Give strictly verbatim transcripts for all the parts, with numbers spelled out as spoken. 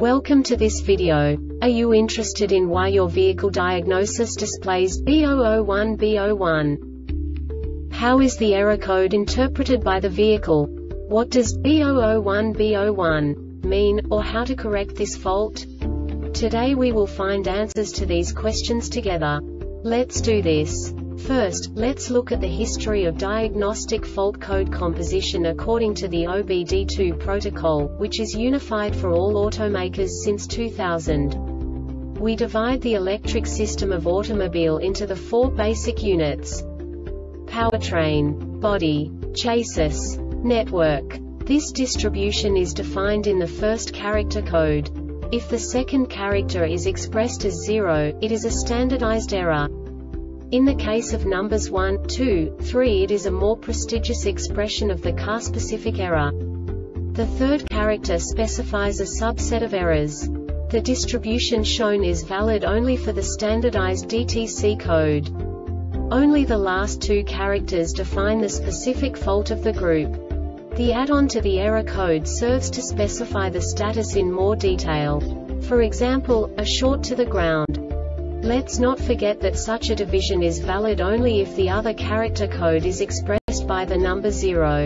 Welcome to this video. Are you interested in why your vehicle diagnosis displays B zero zero one B zero one? How is the error code interpreted by the vehicle? What does B zero zero one B zero one mean, or how to correct this fault? Today we will find answers to these questions together. Let's do this. First, let's look at the history of diagnostic fault code composition according to the O B D two protocol, which is unified for all automakers since two thousand. We divide the electric system of automobile into the four basic units: powertrain, body, chassis, network. This distribution is defined in the first character code. If the second character is expressed as zero, it is a standardized error. In the case of numbers one, two, three, it is a more prestigious expression of the car-specific error. The third character specifies a subset of errors. The distribution shown is valid only for the standardized D T C code. Only the last two characters define the specific fault of the group. The add-on to the error code serves to specify the status in more detail. For example, a short to the ground. Let's not forget that such a division is valid only if the other character code is expressed by the number zero.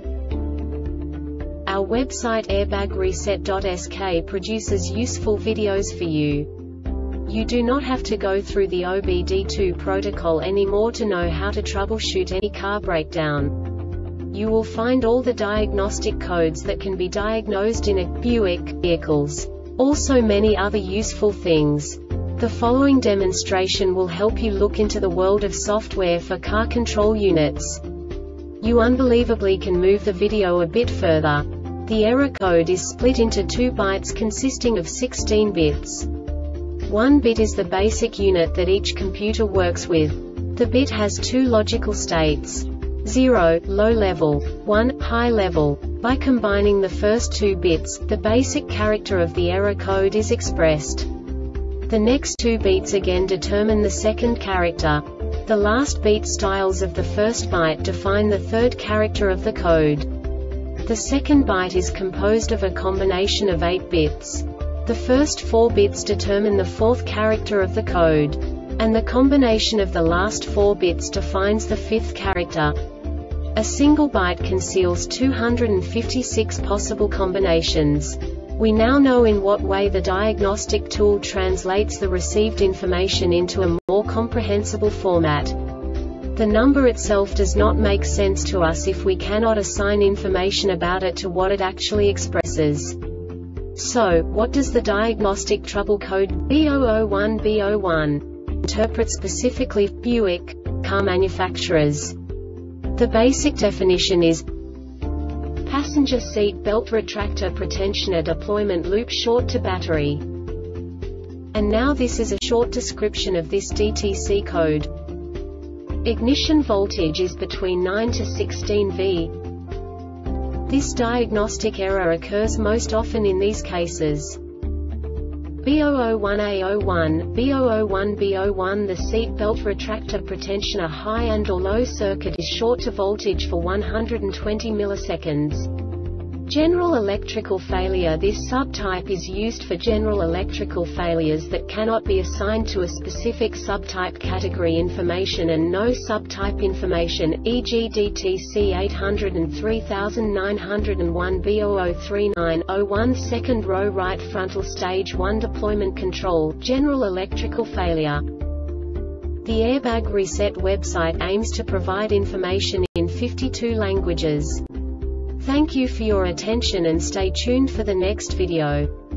Our website airbag reset dot S K produces useful videos for you. You do not have to go through the O B D two protocol anymore to know how to troubleshoot any car breakdown. You will find all the diagnostic codes that can be diagnosed in a Buick vehicles. Also many other useful things. The following demonstration will help you look into the world of software for car control units. You unbelievably can move the video a bit further. The error code is split into two bytes consisting of sixteen bits. One bit is the basic unit that each computer works with. The bit has two logical states: zero, low level, one, high level. By combining the first two bits, the basic character of the error code is expressed. The next two beats again determine the second character. The last beat styles of the first byte define the third character of the code. The second byte is composed of a combination of eight bits. The first four bits determine the fourth character of the code. And the combination of the last four bits defines the fifth character. A single byte conceals two hundred fifty-six possible combinations. We now know in what way the diagnostic tool translates the received information into a more comprehensible format. The number itself does not make sense to us if we cannot assign information about it to what it actually expresses. So, what does the diagnostic trouble code B zero zero one B zero one interpret specifically for Buick car manufacturers? The basic definition is passenger seat belt retractor pretensioner deployment loop short to battery. And now this is a short description of this D T C code. Ignition voltage is between nine to sixteen volts. This diagnostic error occurs most often in these cases: B zero zero one A zero one, B zero zero one B zero one. The seat belt retractor pretensioner high and or low circuit is short to voltage for one hundred twenty milliseconds. General electrical failure. This subtype is used for general electrical failures that cannot be assigned to a specific subtype category information and no subtype information, for example D T C eight oh three nine oh one B zero zero three nine oh one. Second row right frontal stage one deployment control, general electrical failure. The Airbag Reset website aims to provide information in fifty-two languages. Thank you for your attention and stay tuned for the next video.